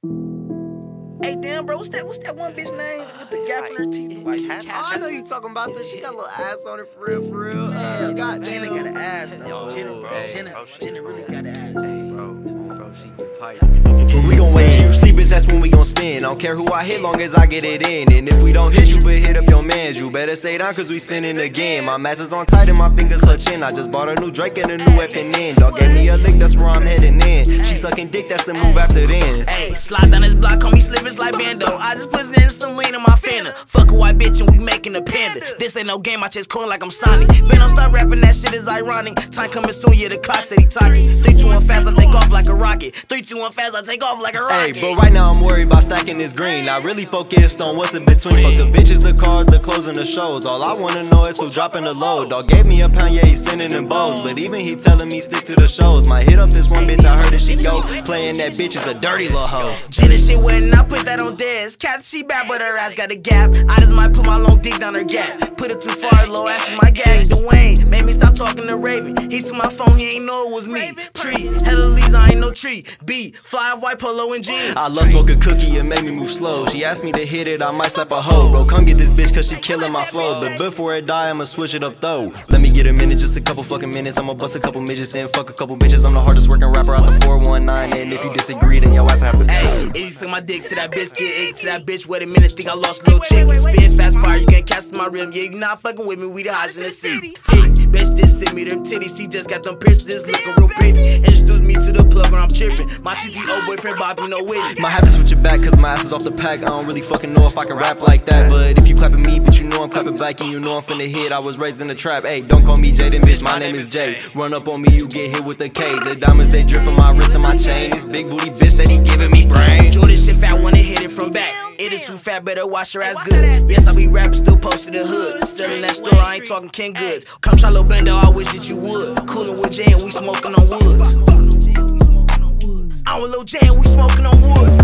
Hey, damn, bro, what's that one bitch name with the gap in her teeth? I know you talking about this. She got a little ass on her, for real, for real. Jenna got an ass, though. Jenna really got an ass. Bro, she get piped. We gon' wait till you sleep, bitch, that's when we gon' spin. I don't care who I hit, long as I get it in. And if we don't hit you, but hit up your mans, you better stay down, cause we spinning again. My mask is on tight and my fingers clutching. I just bought a new Drake and a new FNN. Dog gave me a lick, that's where I'm heading in. She sucking dick, that's the move after then. Hey, slide down this block, call me slippers like Bando. I just put in some lean in my Fanta. Fuck a white bitch and we making a panda. This ain't no game, I chase coin like I'm Sonic. Ben don't stop rapping, that shit is ironic. Time coming soon, yeah, the clock steady talking. 3, 2, 1 fast, I take off like a rocket. 3, 2, 1 fast, I take off like a rocket. Hey, but right now I'm worried about stacking this green. I really focused on what's in between. Fuck the bitches, the cars, the clothes, and the shows. All I wanna know is who dropping the load. Dog gave me a pound, yeah, he's sending them bows. But even he telling me stick to the shows. Might hit up this one bitch, I heard that she go. Playing that bitch is a dirty little hoe. Jenna shit went and I put that on Dez. Cat, she bad, but her ass got a gap. I just might put my long dick down her gap. Put it too far, low ass in my gag. Dwayne made me stop talking to Raven. He took my phone, he ain't know it was me. Tree, hella leaves, I ain't no tree. B, fly white polo and jeans. I love smoking cookie, it made me move slow. She asked me to hit it, I might slap a hoe. Bro, come get this bitch cause she killing my flows. But before it die, I'ma switch it up though. Let me get a minute, just a couple fucking minutes. I'ma bust a couple midgets, then fuck a couple bitches. I'm the hardest working rapper out the 419. And if you disagree, then your ass have to Hey, easy suck my dick to that bitch, get eight to that bitch. Wait a minute, think I lost a little chick. Spin fast fire, you can't cast my rim. Yeah, you not fucking with me, we the hottest in the city. Titties, bitch, this send me them titties. She just got them piercings, looking real pretty. Introduce me to the plug when I'm tripping. My TTO boyfriend Bobby, no witty. Might have to switch it back cause my ass is off the pack. I don't really fucking know if I can rap like that. But if you clapping me, but you know I'm clapping back. And you know I'm finna hit, I was raised in the trap. Hey, don't call me Jaden, bitch, my name is Jay. Run up on me, you get hit with a K. The diamonds, they drip from my wrist and my chain. This big booty bitch that he giving me brain. Jordan shit fat, wanna hit it from back. It is too fat, better wash your ass good. Yes, I be rapping, still posted the hood. Selling that store, I ain't talking King Goods. Come try Lil Bando, I wish that you would. Coolin' with Jay and we smoking on woods. I'm with Lil Jay and we smoking on woods.